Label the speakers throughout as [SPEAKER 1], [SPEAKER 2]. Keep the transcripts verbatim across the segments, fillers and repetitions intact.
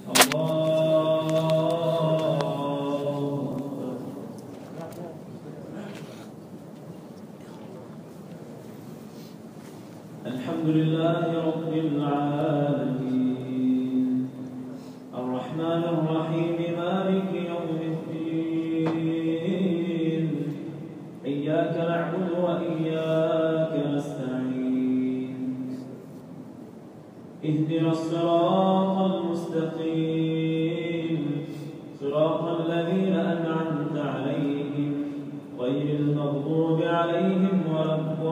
[SPEAKER 1] الحمد لله رب العالمين الرحمن الرحيم مالك يوم الدين إياك نعبد وإياك نستعين اهدنا الصراط المستقيم صراط الذين أنعمت عليهم غير المغضوب عليهم ولا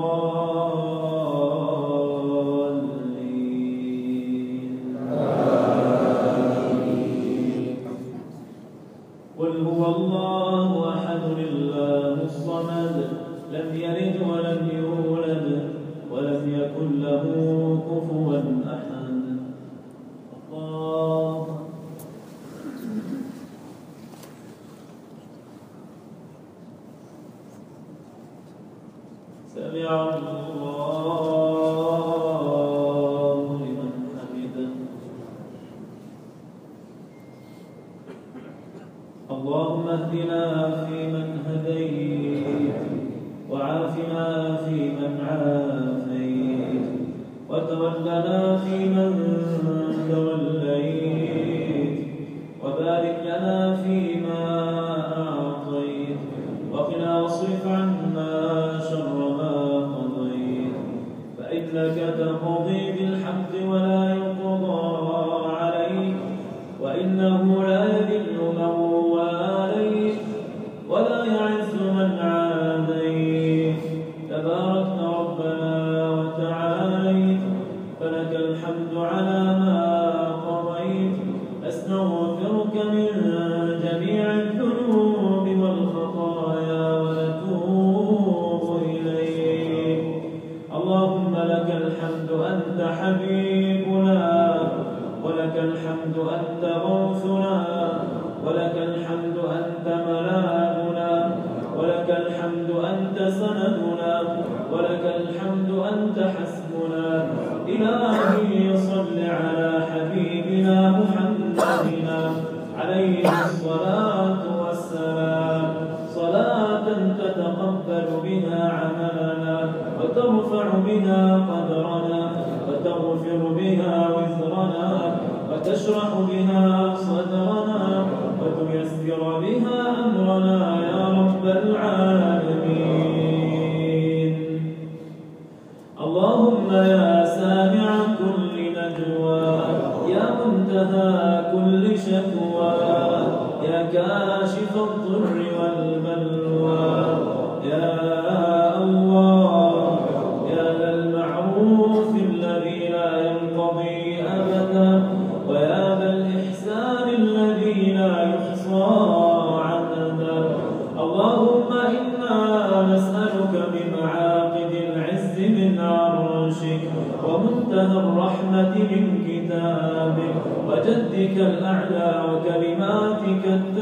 [SPEAKER 1] الضالين. قل هو الله أحد الله الصمد لم يلد ولم يولد ولم يكن له كفوا أحد. الله سمع الله لمن حمده. اللهم اهدنا فيمن هديت وعافنا فيمن عافيت وتولنا فيمن توليت وبارك لنا فيما أعطيت وقنا واصرف عنا شر ما قضيت فإنك تقضي بالحق ولا يقضى عليك وإنه لا يذل من واليت ولا يعز من عاديت تباركت ربنا وتعاليت فلك الحمد على ما قضيت. أستغفرك من جميع الذنوب والخطايا ونتوب إليك. اللهم لك الحمد أنت حبيبنا ولك الحمد أنت غوثنا ولك الحمد أنت ملاذنا ولك الحمد أنت سندنا ولك الحمد أنت حسبنا. إلهي صل على حبيبنا محمدنا عليه الصلاة والسلام صلاة تتقبل بها عملنا وترفع بها قدرنا وتغفر بها وزرنا وتشرح بها صدرنا وتيسر بها أمرنا يا رب العالمين. اللهم يا سامع كل نجوى يا منتهى كل شكوى يا كاشف الضر والبلوى يا الله يا ذا المعروف الذي لا ينقضي أبدا ويا ذا الإحسان الذي لا يحصى عددا. اللهم إنا نسألك بمعاقد العز من عرشك ومنتهى الرحمة من كتابك وجدك الأعلى وكلماتك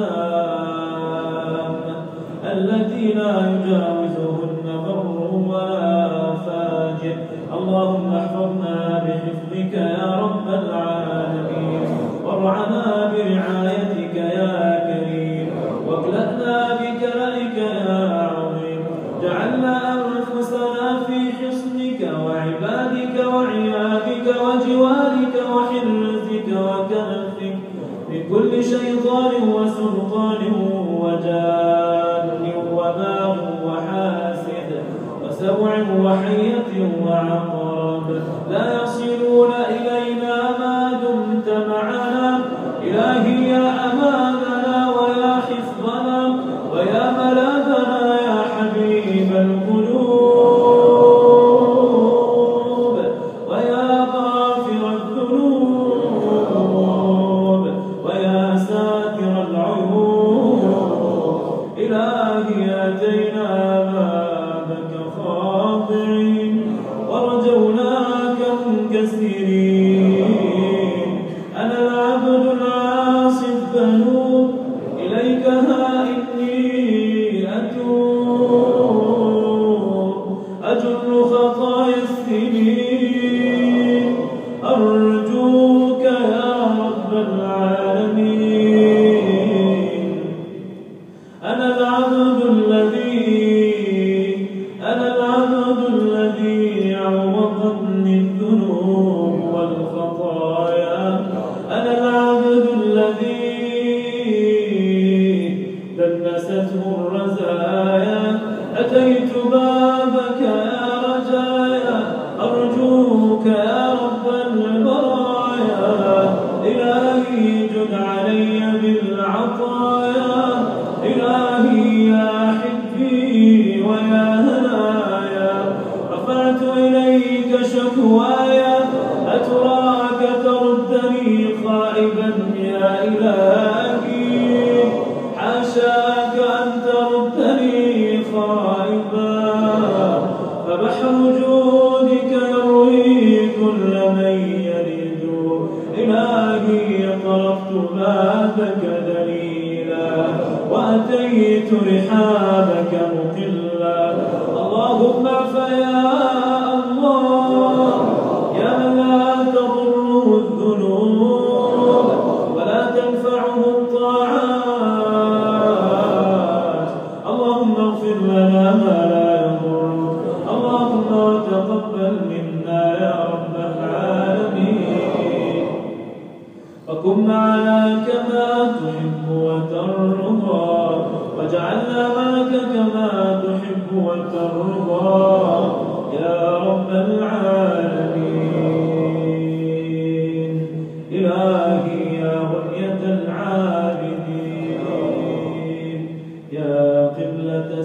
[SPEAKER 1] التامة التي لا يجاوزهن بر ولا فاجر. اللهم احفظنا بحفظك يا رب العالمين وارعنا برعايتك يا كريم واكلأنا بكلئك يا عظيم. جعلنا أنفسنا في حصنك وعبادك وعيابك وجوارك وحرزك وكنفك من كل شيطان وسلطان وجان وباغ وحاسد وسبع وحية وعقرب لا يصلون إلينا ما دمت معنا. إلهي يا أماننا ويا حفظنا ويا ملاذنا يا حبيب القلوب ويا غافر الذنوب ويا ساتر العيوب. إلهي أتينا بابك خاضعين ورجوناك منكسرين جد علي بالعطايا إلهي يا حبي ويا هنايا رفعت إليك شكوايا أتراك تردني خائبا يا إلهي حاشاك أن تردني خائبا فبحر جودك يروي كل من يرد إلهي طرقت بابك دليلا وأتيت رحابك مقلا اللهم فيا الله يا من لا تضره الذنوب ولا تنفعه الطاعات اللهم اغفر لنا ما لا يضرك اللهم تقبل منا يا رب العالمين وكن معنا كما تحب وترضى واجعلنا معك كما تحب وترضى يا رب العالمين إلهي يا غنية العابدين يا قبلة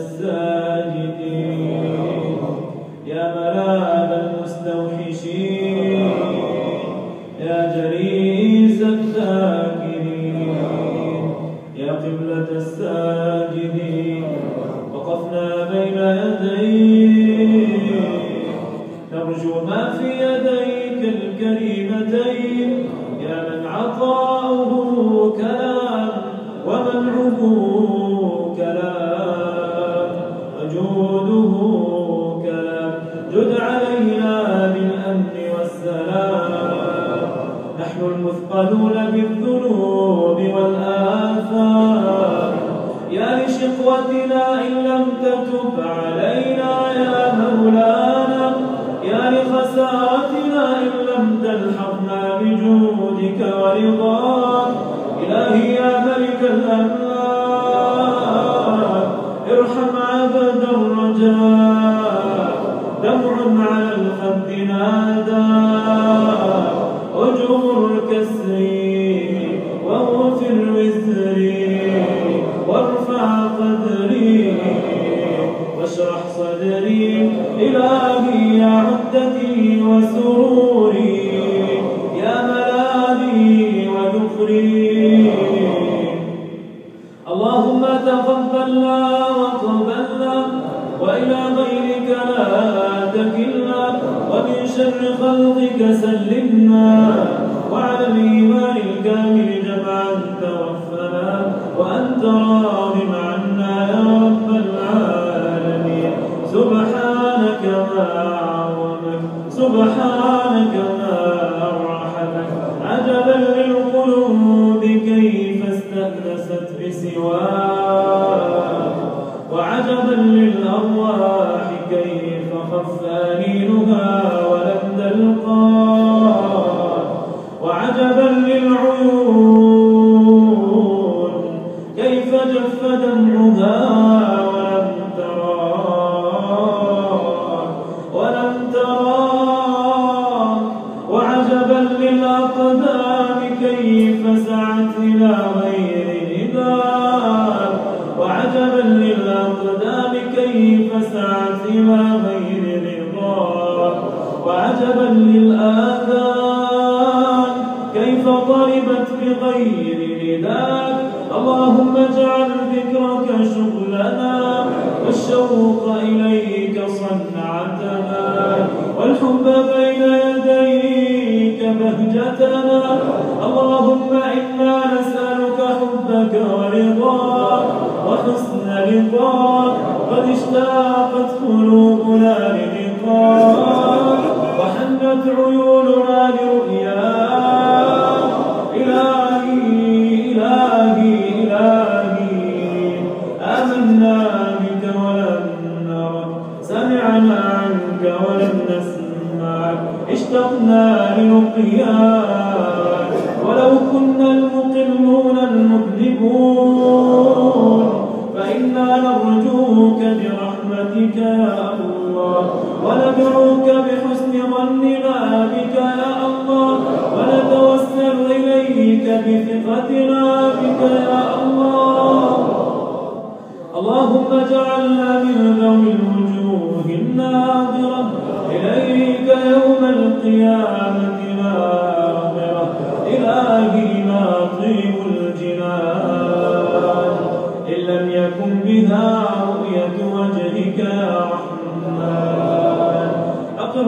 [SPEAKER 1] الساجدين يا ملاذ المستوحشين يا جليس الذاكرين يا قبلة الساجدين وقفنا بين يديك نرجو ما في يديك الكريمتين يا من عطاؤه كلام ومنعه كلام وجوده كلام جد علينا بالأمن والسلام نحن المثقلون بالذنوب والآثام يا لشقوتنا إن لم تتب علينا يا مولانا يا لخسارتنا إن لم تلحقنا بجودك ورضاك إلهي يا ملك الأملاك ارحم عبد الرجاء دمع على الخد نادى أجبر كسري واغفر وزري وارفع قدري واشرح صدري إلهي يا عدتي وسروري يا ملاذي وذخري اللهم تقبلنا وقبلنا وإلى غيرك لا تكلنا ومن شر خلقك سلمنا وعلى الإيمان الكامل جمعا توفنا وأنت راض عنا يا رب العالمين سبحانك ما أعظمك سبحانك ما أرحمك عجبا للقلوب كيف استأنست بسواك وعجبا للأرواح كيف خف أنينها ولم تلقاك وعجبا للعيون كيف جف دمعها ولم تراك ولم تراك وعجبا للأقدام كيف سعت إلى غير هداك وعجبا للأقدام كيف سعت إلى غير رضاك وعجبا للآذان كيف طلبت بغير رداك اللهم اجعل ذكرك شغلنا والشوق إليك صنعتنا والحب بين يديك بهجتنا اللهم إنا نسألك حبك ورضاك وحسن لقاك قد اشتاقت قلوبنا للقاك وحنت عيوننا لرؤياك إلهي إلهي إلهي آمنا بك ولم نرك سمعنا عنك ولم نسمعك اشتقنا للقياك بثقتنا بك يا الله. اللهم اجعلنا من ذوي الوجوه الناظرة إليك يوم القيامة ناظرة. إلهي ما طيب الجنان إن لم يكن بها رؤية وجهك يا رحمن. أقر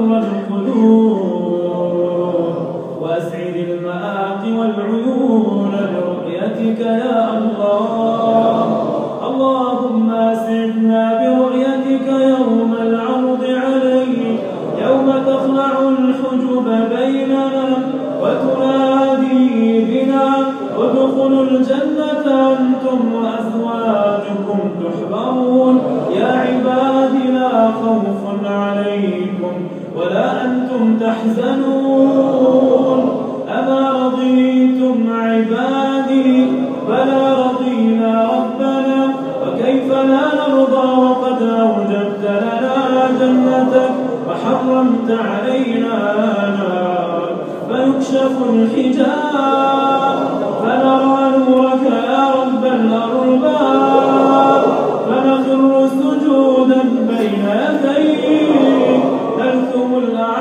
[SPEAKER 1] القلوب وأسعد المآقي والعيون برؤيتك يا الله. اللهم أسعدنا برؤيتك يوم العرض عليك، يوم تخلع الحجب بيننا وتنادي بنا ادخلوا الجنة أنتم وأزواجكم تحبرون. يا عباد لا خوف عليكم ولا أنتم تحزنون. أما رضيتم عبادي؟ بلى رضينا ربنا. وكيف لا نرضى وقد أوجبت لنا جنتك وحرمت علينا نار فيكشف الحجاب فنرى نورك يا رب الأرباب فنخر سجودا بين يديك نلثم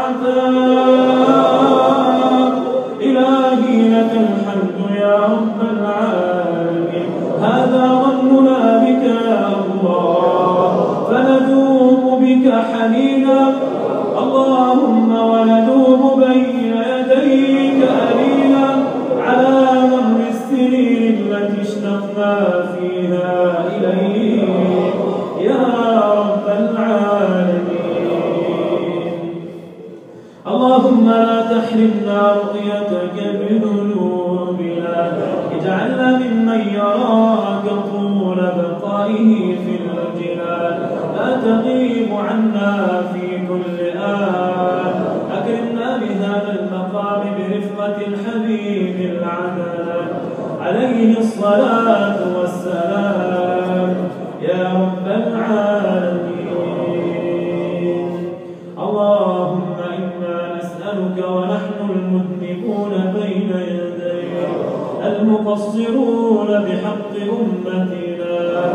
[SPEAKER 1] الأعتاب. إلهي لك الحمد يا رب العالمين. هذا ظننا بك يا الله فنذوب بك حنينا اللهم ونذوب بين يديك ألينا على مر السنين التي اشتقنا فيها إليك يا رب العالمين. اللهم لا تحرمنا رؤيتك بذنوبنا. اجعلنا ممن يراك طول بقائه في الجنان. لا تغيب عنا في كل آن. أكرمنا بهذا المقام برفقة الحبيب العدنان عليه الصلاة والسلام يا رب العالمين. اللهم إنا نسألك ونحن المذنبون بين يديك المقصرون بحق أمتنا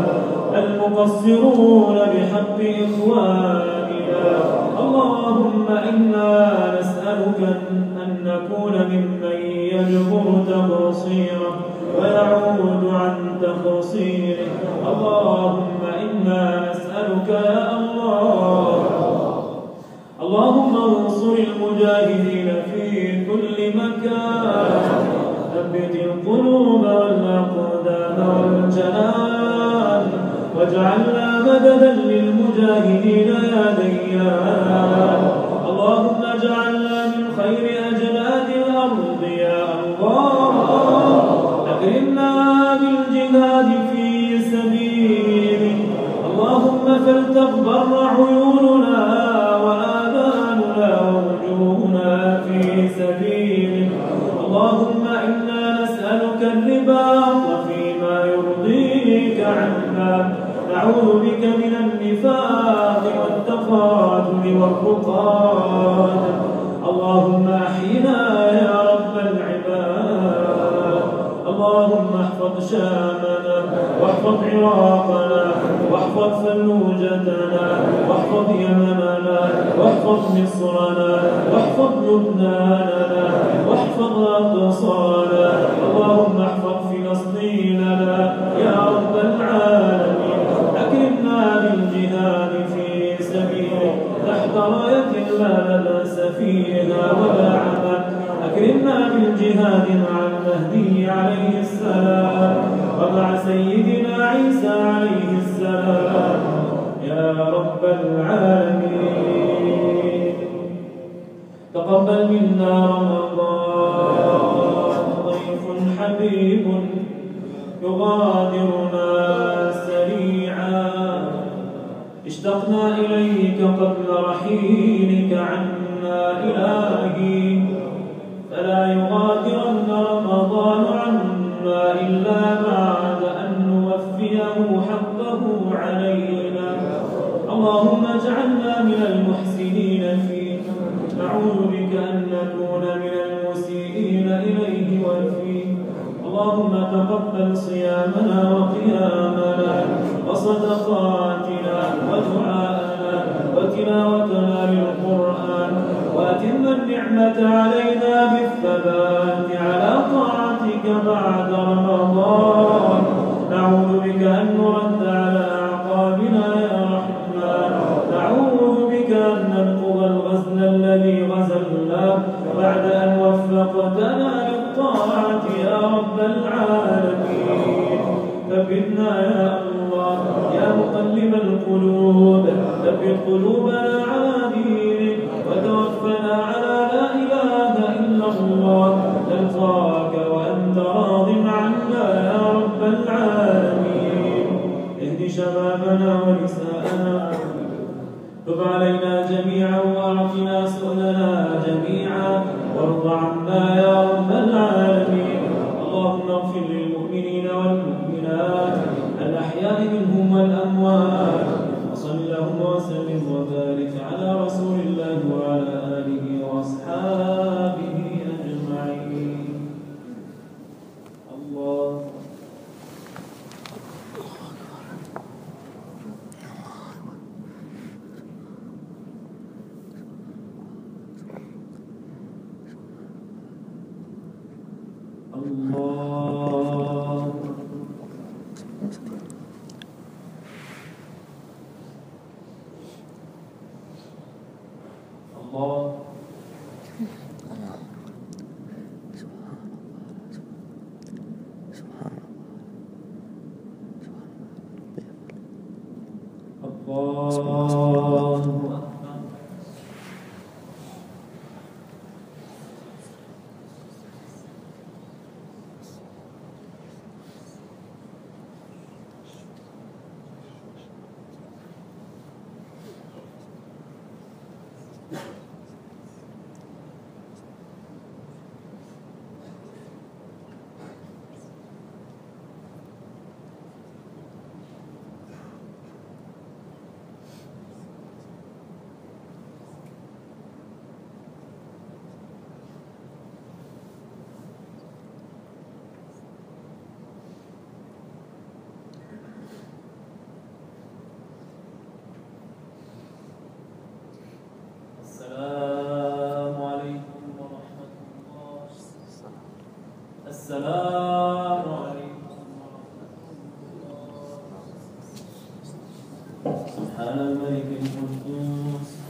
[SPEAKER 1] المقصرون بحق إخواننا. اللهم إنا نسألك أن نكون ممن يجبر تقصيره ويعود عن تقصيره. اللهم إنا نسألك يا الله. اللهم انصر المجاهدين في كل مكان. ثبت القلوب والأقدام والجنان واجعلنا مددا للمجاهدين يا ديان. اللهم اجعلنا من خير أجناد الأرض يا الله. أكرمنا بالجهاد في سبيلك. اللهم فلتغبر عيوننا وآذاننا ووجوهنا في سبيلك. اللهم إنا نسألك الرباط فيما يرضيك عنا. نعوذ بك من النفاق والتخاذل والرقاد. اللهم أحينا يا رب العباد. اللهم احفظ شامنا واحفظ عراقنا واحفظ فلوجتنا واحفظ يمننا واحفظ مصرنا واحفظ لبناننا واحفظ أقصانا. اللهم احفظ فلسطيننا يا رب العالمين. أكرمنا بالجهاد في سبيلك تحت راية لا بأس فيها ولا عمل. أكرمنا بالجهاد مع المهدي عليه السلام ومع سيدنا عيسى عليه السلام يا رب العالمين. تقبل منا رمضان ضيف حبيب يغادرنا سريعا. اشتقنا إليك قبل رحيلك عنا إلهي فلا يغادرن رمضان عنا إلا بعد أن نوفيه حقه علينا. اللهم اجعلنا من المحسنين فيه. نعوذ بك أن نكون من المسيئين إليه وفيه. اللهم تقبل صيامنا وقيامنا وصدقاتنا ودعاءنا وتلاوتنا للقرآن، وأتم النعمة علينا بالثبات على طاعتك بعد رمضان. نعوذ بك أن نرد على أعقابنا يا رحمن، نعوذ بك أن ننقض الغزل الذي غزلناه بعد أن وفقتنا للطاعة يا رب العالمين. ثبتنا يا الله يا مقلب القلوب، ثبت قلوبنا على دينك، وتوفنا على لا إله إلا الله، نلقاك وأنت راض عنا يا رب العالمين. اهد شبابنا ونساءنا، تب علينا جميعا وأعطنا سؤلنا جميعا، وارض عنا يا رب العالمين. اللهم اغفر للمؤمنين والمؤمنات الأحياء منهم والأموات، وصل اللهم وسلم وبارك على رسول الله وعلى آله وأصحابه أجمعين. الله الله الله الله أكبر. السلام عليكم ورحمة الله. السلام عليكم ورحمة الله. سبحان الملك القدوس